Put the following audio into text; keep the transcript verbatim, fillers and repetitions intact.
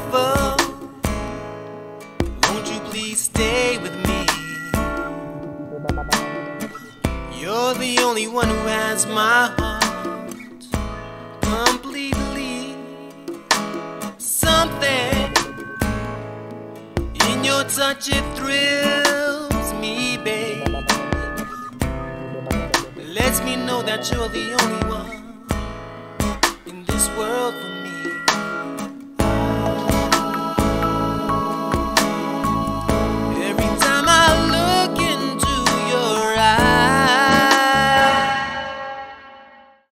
beautiful. Won't you please stay with me? You're the only one who has my heart completely. Something in your touch, it thrills me, babe. Lets me know that you're the only one in this world for me.